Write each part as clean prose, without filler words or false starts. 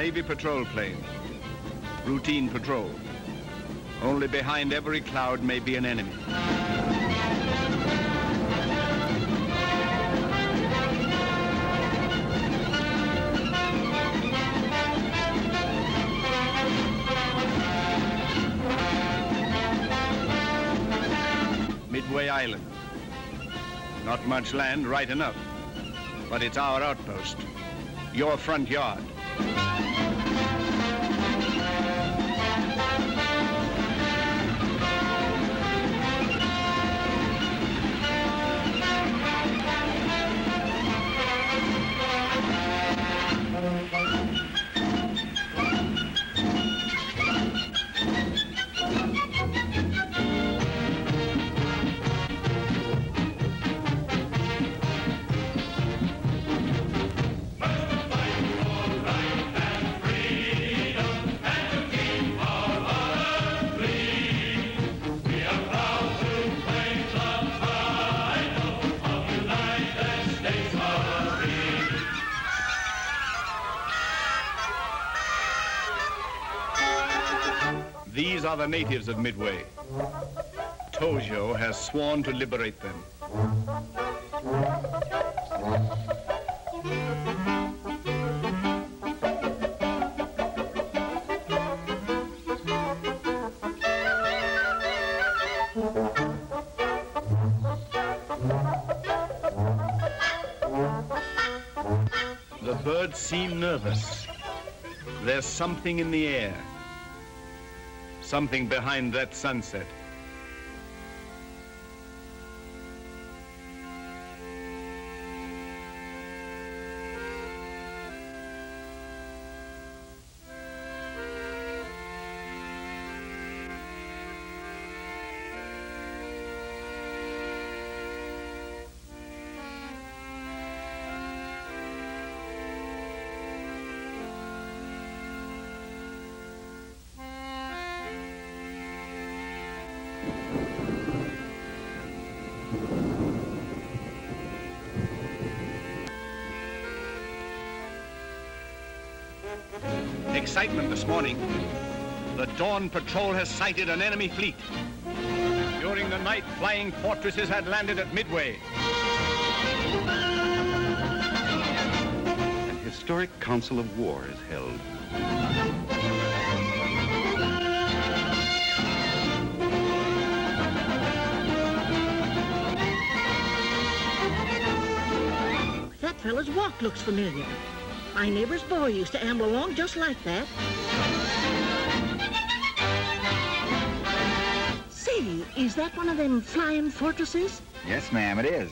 Navy patrol plane. Routine patrol. Only behind every cloud may be an enemy. Midway Island. Not much land, right enough. But it's our outpost. Your front yard. These are the natives of Midway. Tojo has sworn to liberate them. The birds seem nervous. There's something in the air. Something behind that sunset. Excitement this morning. The Dawn Patrol has sighted an enemy fleet. During the night, flying fortresses had landed at Midway. An historic council of war is held. That fellow's walk looks familiar. My neighbor's boy used to amble along just like that. Say, is that one of them flying fortresses? Yes, ma'am, it is.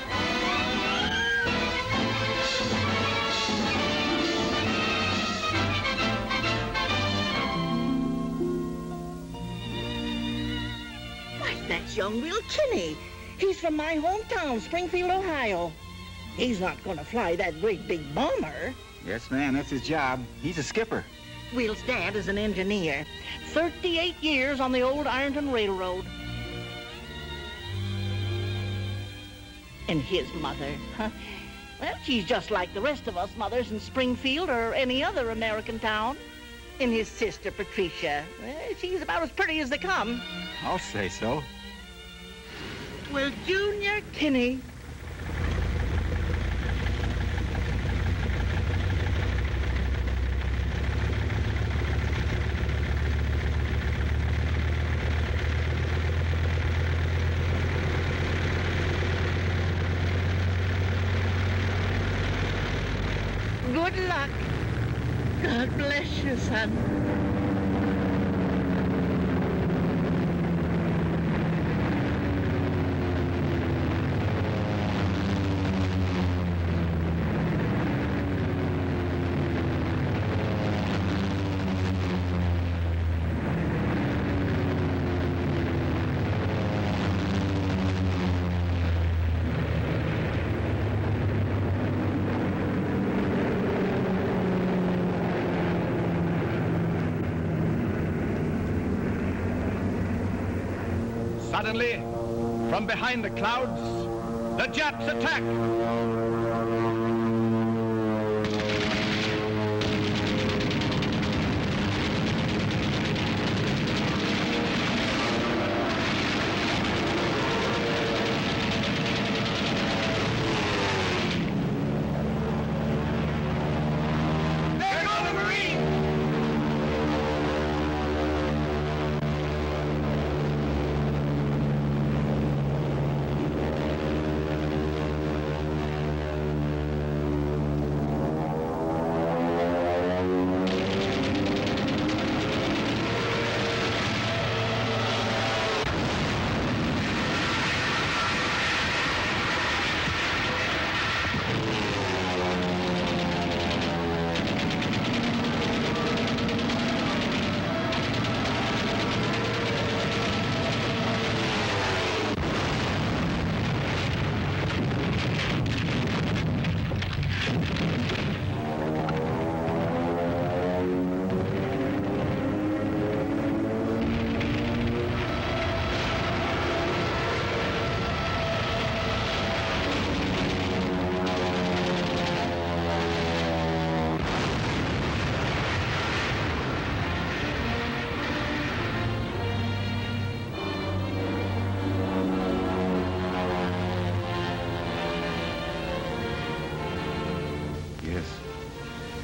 Why, that's young Will Kinney. He's from my hometown, Springfield, Ohio. He's not going to fly that great big bomber. Yes, ma'am, that's his job. He's a skipper. Will's dad is an engineer. 38 years on the old Ironton Railroad. And his mother, huh? Well, she's just like the rest of us mothers in Springfield or any other American town. And his sister, Patricia, well, she's about as pretty as they come. I'll say so. Well, Junior Kinney. Good luck. God bless you, son. Suddenly, from behind the clouds, the Japs attack.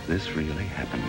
This really happened.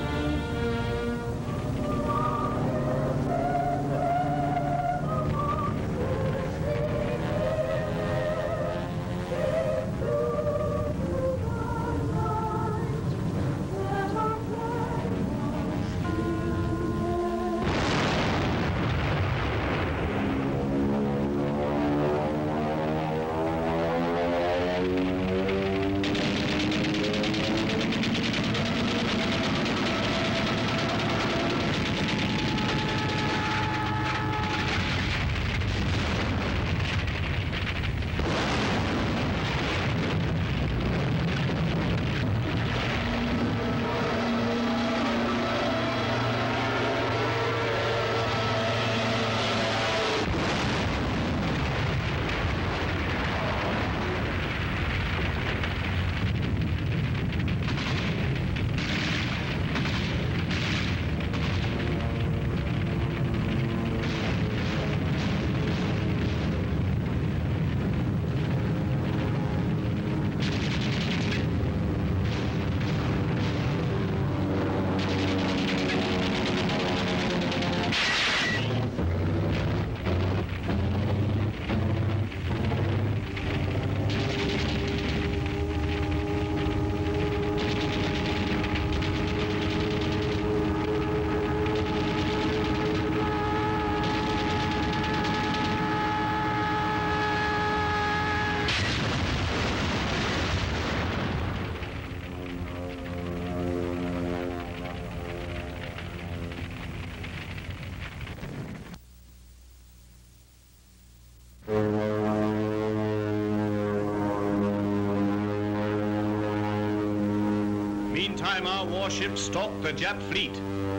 Meantime, our warships stalked the Jap fleet.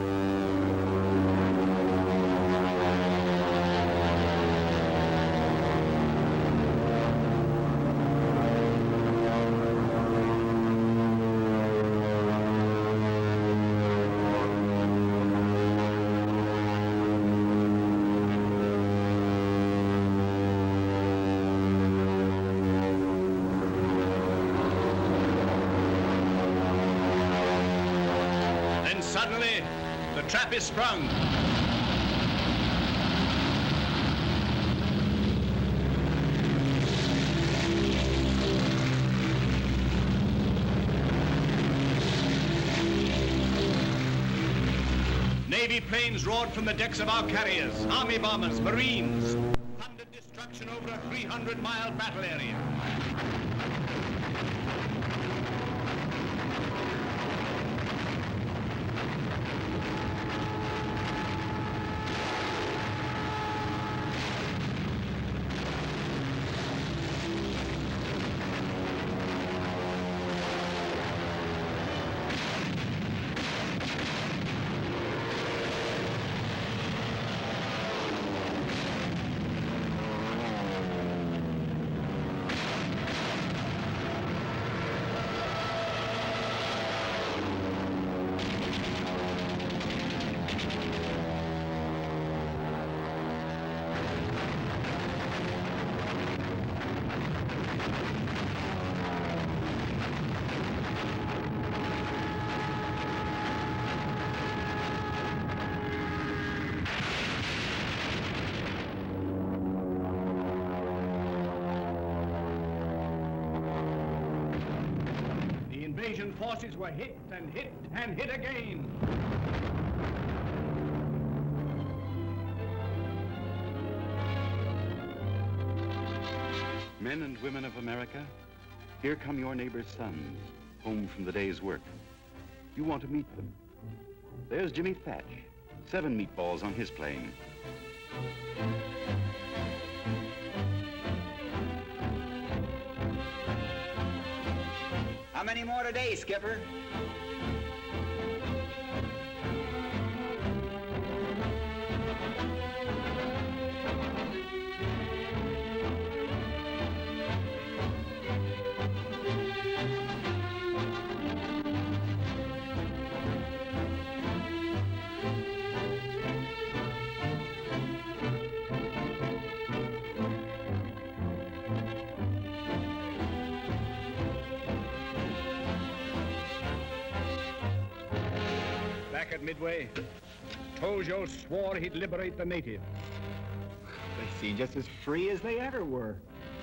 Suddenly, the trap is sprung. Navy planes roared from the decks of our carriers, Army bombers, Marines, thundered destruction over a 300-mile battle area. Invasion forces were hit and hit and hit again. Men and women of America, here come your neighbor's sons, home from the day's work. You want to meet them. There's Jimmy Thatch, 7 meatballs on his plane. How many more today, Skipper? back at Midway, Tojo swore he'd liberate the natives. They seem just as free as they ever were.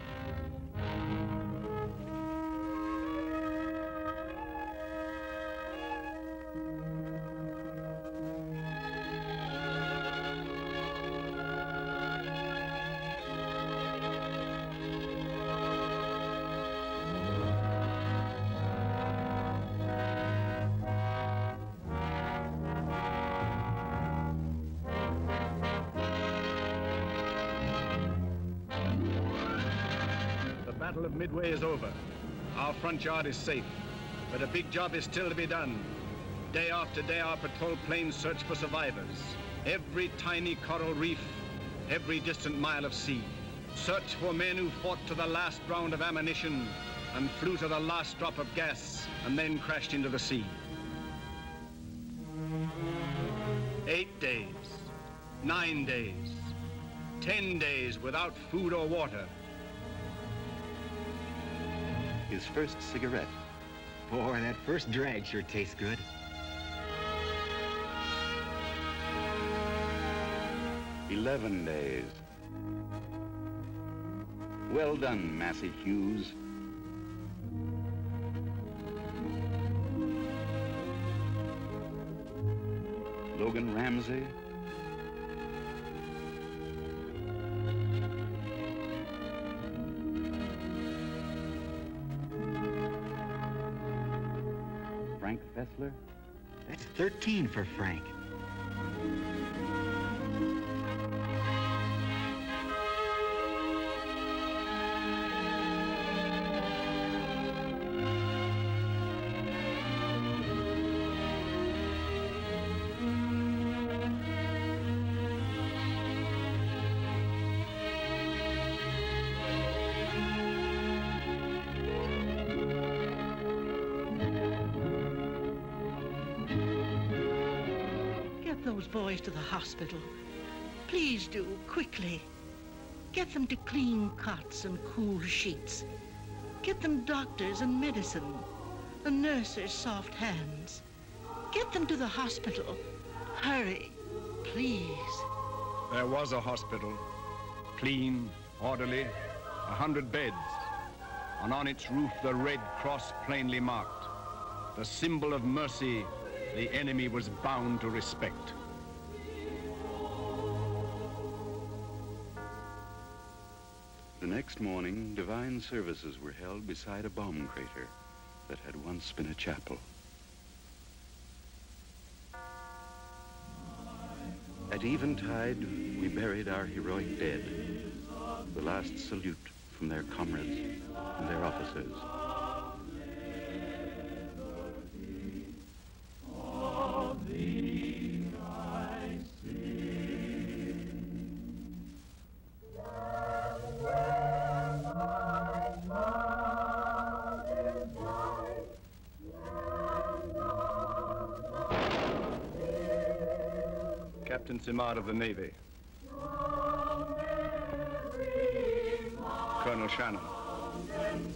The Battle of Midway is over. Our front yard is safe, but a big job is still to be done. Day after day, our patrol planes search for survivors. Every tiny coral reef, every distant mile of sea. Search for men who fought to the last round of ammunition and flew to the last drop of gas and then crashed into the sea. 8 days, 9 days, 10 days without food or water. His first cigarette. Boy, that first drag sure tastes good. "11 days. Well done, Massey Hughes. Logan Ramsey. Frank Fessler. That's 13 for Frank. Those boys to the hospital. Please do, quickly. Get them to clean cots and cool sheets. Get them doctors and medicine, a nurse's soft hands. Get them to the hospital. Hurry, please. There was a hospital, clean, orderly, 100 beds, and on its roof the Red Cross plainly marked, the symbol of mercy the enemy was bound to respect. The next morning, divine services were held beside a bomb crater that had once been a chapel. At eventide, we buried our heroic dead, the last salute from their comrades and their officers. Captain Simard of the Navy. Colonel Shannon.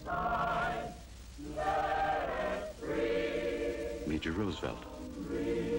Major Roosevelt.